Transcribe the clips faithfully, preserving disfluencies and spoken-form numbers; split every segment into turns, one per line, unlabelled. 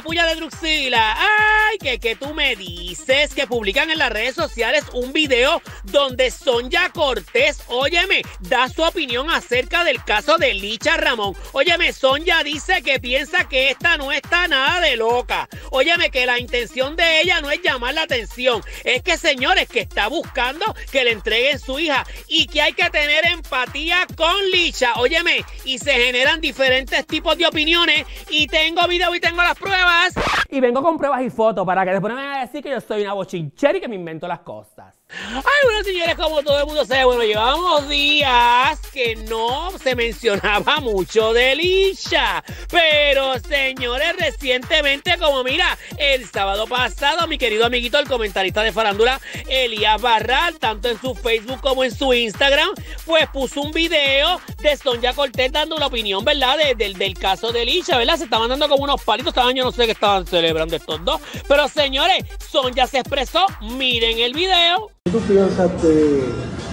la puya de Druxila. Ay, que, que tú me dices que publican en las redes sociales un video donde Sonia Cortés, óyeme, da su opinión acerca del caso de Licha Ramón. Óyeme, Sonia dice que piensa que esta no está nada de loca. Óyeme, que la intención de ella no es llamar la atención. Es que, señores, que está buscando que le entreguen su hija y que hay que tener empatía con Licha. Óyeme, y se generan diferentes tipos de opiniones y tengo video y tengo las pruebas.
Y vengo con pruebas y fotos para que después me vayan a decir que yo soy una bochinchera y que me invento las cosas.
Ay, bueno, señores, como todo el mundo sabe, bueno, llevamos días que no se mencionaba mucho de Licha. Pero, señores, recientemente, como mira, el sábado pasado, mi querido amiguito, el comentarista de farándula, Elías Barral, tanto en su Facebook como en su Instagram, pues puso un video de Sonia Cortés dando una opinión, ¿verdad? De, de, del caso de Licha, ¿verdad? Se estaban dando como unos palitos, estaban, yo no sé qué estaban celebrando estos dos. Pero, señores, Sonia se expresó, miren el video.
¿Qué tú piensas de,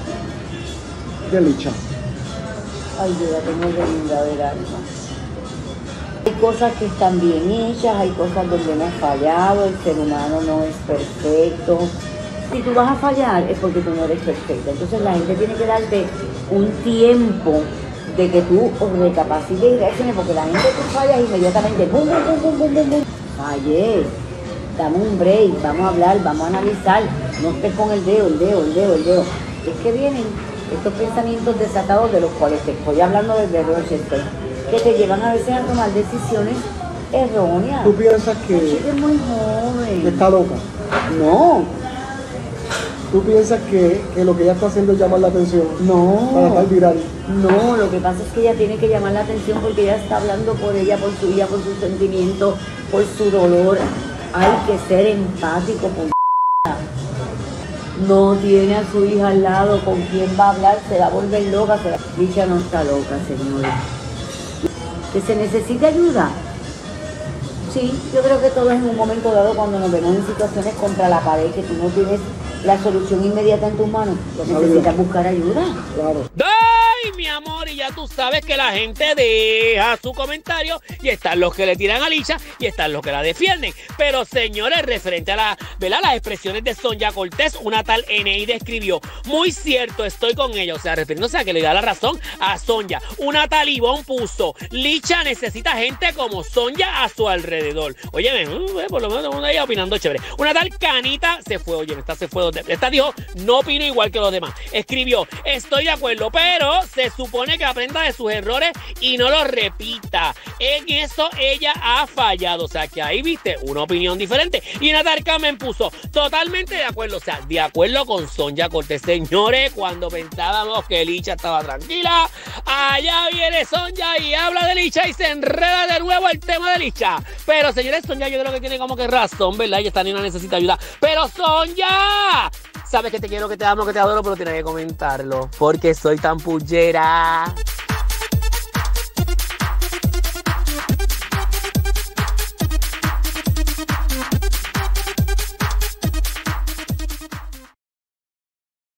de Licha?
Ay, yo la tengo linda del alma. Hay cosas que están bien hechas, hay cosas donde hemos fallado, el ser humano no es perfecto. Si tú vas a fallar es porque tú no eres perfecta. Entonces la gente tiene que darte un tiempo de que tú recapacites y reacciones, porque la gente tú fallas inmediatamente, bum, bum, bum, bum, bum, bum, bum. Fallé. Dame un break, vamos a hablar, vamos a analizar, no estés con el dedo, el dedo, el dedo, el dedo. Es que vienen estos pensamientos desatados de los cuales te estoy hablando desde Rochester, que te llevan a veces a tomar decisiones erróneas.
¿Tú piensas que,
es muy joven.
que está loca?
No.
¿Tú piensas que, que lo que ella está haciendo es llamar la atención?
No.
Para estar viral.
No, lo que pasa es que ella tiene que llamar la atención porque ella está hablando por ella, por su vida, por sus sentimientos, por su dolor. Hay que ser empático con no tiene a su hija al lado, con quién va a hablar, se va a volver loca, se va... Licha no está loca, señores. ¿Que se necesita ayuda? Sí, yo creo que todo es en un momento dado cuando nos vemos en situaciones contra la pared, que tú no tienes la solución inmediata en tus manos, necesitas buscar ayuda.
Claro.
¡Ay, mi amor! Y ya tú sabes que la gente deja su comentario y están los que le tiran a Licha y están los que la defienden. Pero, señores, referente a la, ¿verdad? Las expresiones de Sonia Cortés, una tal Eneida escribió: muy cierto, estoy con ella. O sea, refiriéndose a que le da la razón a Sonia. Una tal Ivonne puso: Licha necesita gente como Sonia a su alrededor. Oye, por lo menos todo el mundo ahí opinando chévere. Una tal Canita se fue, oye, esta se fue. Esta dijo: no opino igual que los demás. Escribió: estoy de acuerdo, pero se supone que aprenda de sus errores y no los repita. En eso ella ha fallado. O sea, que ahí viste una opinión diferente. Y Natal Carmen puso: totalmente de acuerdo. O sea, de acuerdo con Sonia Cortés. Señores, cuando pensábamos que Licha estaba tranquila, allá viene Sonia y habla de Licha y se enreda de nuevo el tema de Licha. Pero, señores, Sonia yo creo que tiene como que razón, ¿verdad? Ella esta niña necesita ayuda. Pero, Sonia, sabes que te quiero, que te amo, que te adoro, pero tienes que comentarlo porque soy tan pullera.